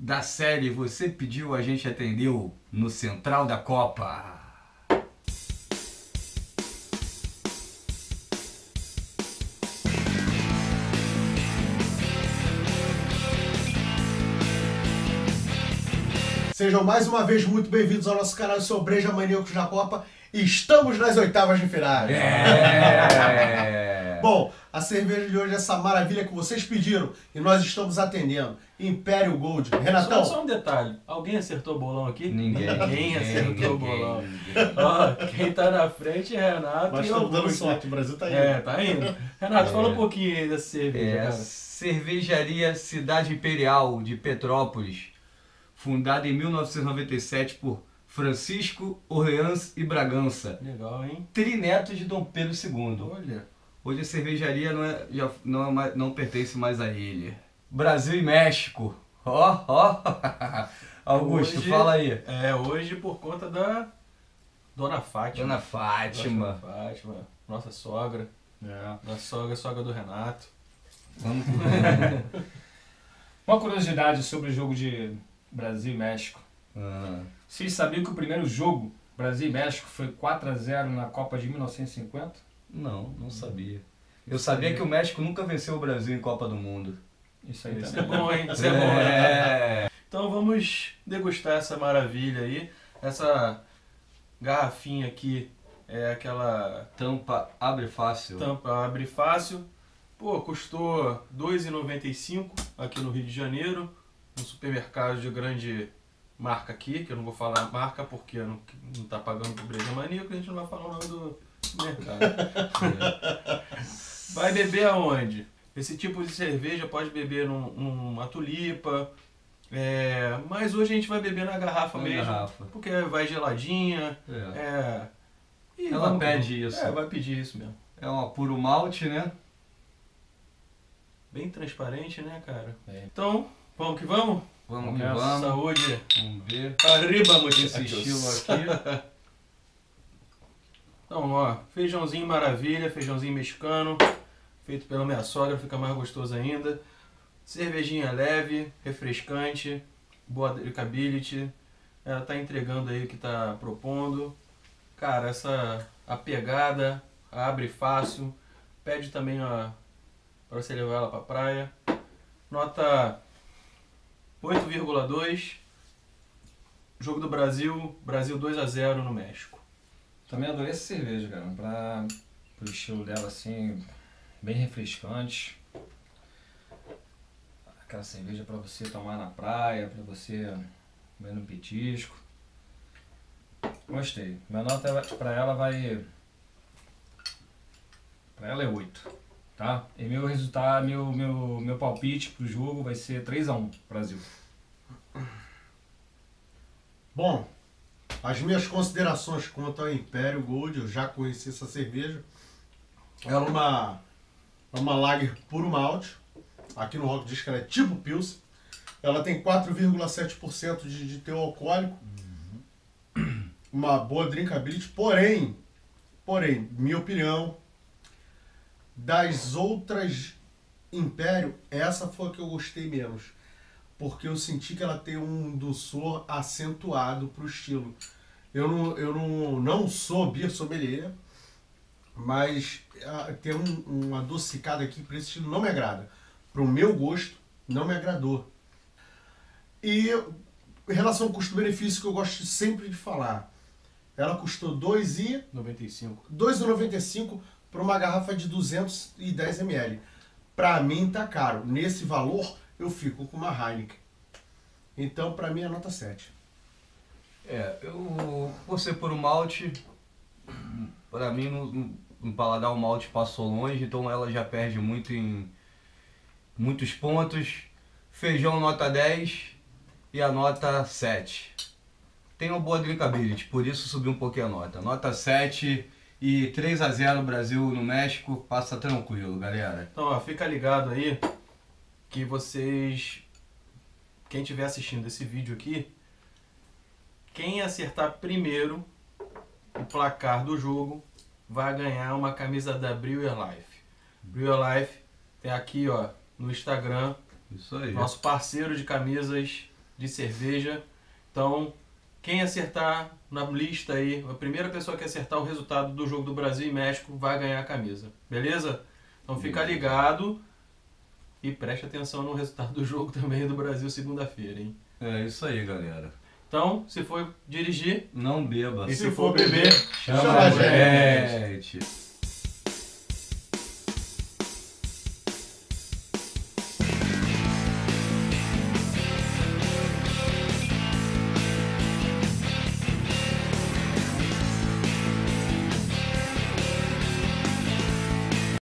da série Você Pediu, a gente atendeu no Central da Copa. Sejam mais uma vez muito bem-vindos ao nosso canal. Eu sou o Breja Maníacos da Copa e estamos nas oitavas de final. Bom, a cerveja de hoje é essa maravilha que vocês pediram e nós estamos atendendo. Império Gold. Renatão? Só um detalhe. Alguém acertou o bolão aqui? Ninguém acertou o bolão. Ó, quem tá na frente é Renato. Nós e estamos dando Augusto. sorte, o Brasil tá indo. Tá indo. Renato, fala um pouquinho aí dessa cerveja, cara. Cervejaria Cidade Imperial de Petrópolis, fundada em 1997 por Francisco Orleans e Bragança, Legal, hein? trineto de Dom Pedro II. Olha. Hoje a cervejaria não pertence mais a ele. Brasil e México. Ó. Augusto, Hoje, fala aí. Hoje por conta da Dona Fátima. Dona Fátima. Dona Fátima, nossa sogra. Nossa sogra do Renato. Vamos. Uma curiosidade sobre o jogo de Brasil e México. Ah, Vocês sabiam que o primeiro jogo Brasil e México foi 4-0 na Copa de 1950? não sabia. Eu sabia que o México nunca venceu o Brasil em Copa do Mundo. Isso aí Isso é também. bom, hein? Isso é bom, né? É. Então vamos degustar essa maravilha aí. Essa garrafinha aqui é aquela Tampa abre fácil. tampa abre fácil. Pô, custou R$ 2,95 aqui no Rio de Janeiro. Um supermercado de grande marca aqui, que eu não vou falar a marca porque não tá pagando pro Breja Maníaco, a gente não vai falar o nome do mercado. Vai beber aonde? Esse tipo de cerveja pode beber numa tulipa, mas hoje a gente vai beber na garrafa Na mesmo, garrafa. porque vai geladinha. E Ela pede isso. Vai pedir isso mesmo. É um puro malte, né? Bem transparente, né, cara? É. Então, vamos que vamos? Vamos que Vamos. vamos. Saúde! Vamos ver Arriba, esse muchachos! estilo aqui. Então, ó, feijãozinho maravilha, feijãozinho mexicano, feito pela minha sogra, fica mais gostoso ainda. Cervejinha leve, refrescante, boa drinkability. Ela tá entregando aí o que tá propondo. Cara, a pegada, abre fácil, pede também para você levar ela pra praia. Nota 8,2. Jogo do Brasil 2-0 no México. Também adorei essa cerveja, cara. Pro estilo dela, assim, bem refrescante. Aquela cerveja pra você tomar na praia, pra você comer no petisco. Gostei. Minha nota pra ela vai... Pra ela é 8, tá? E meu resultado, meu palpite pro jogo vai ser 3-1 Brasil. Bom, as minhas considerações quanto ao Império Gold, eu já conheci essa cerveja. Ela é uma lager puro malte. Aqui no Rock diz que ela é tipo Pilsen. Ela tem 4,7% de teor alcoólico. Uma boa drinkability, porém, minha opinião, das outras Império, essa foi a que eu gostei menos. Porque eu senti que ela tem um doçor acentuado pro estilo. Eu não sou beer sommelier, mas tem uma adocicada aqui para esse estilo não me agrada. Pro meu gosto, não me agradou. E em relação ao custo-benefício, que eu gosto sempre de falar, ela custou R$ 2,95 para uma garrafa de 210 ml. Para mim tá caro. Nesse valor, eu fico com uma Heineken. Então, para mim, é nota 7. Por ser puro malte, pra mim no paladar o malte passou longe, então ela já perde muito em muitos pontos. Feijão nota 10 e a nota 7. Tem uma boa drinkability, por isso subiu um pouquinho a nota. Nota 7 e 3-0 Brasil no México, passa tranquilo, galera. Então, ó, fica ligado aí que quem estiver assistindo esse vídeo aqui, quem acertar primeiro o placar do jogo vai ganhar uma camisa da Brewer Life. Brewer Life tem aqui, ó, no Instagram, Isso aí. nosso parceiro de camisas de cerveja. Então, quem acertar na lista aí, a primeira pessoa que acertar o resultado do jogo do Brasil e México vai ganhar a camisa. Beleza? Então fica ligado e preste atenção no resultado do jogo também do Brasil segunda-feira, hein? É isso aí, galera. Então, se for dirigir, Não beba. e se for beber, chama a gente.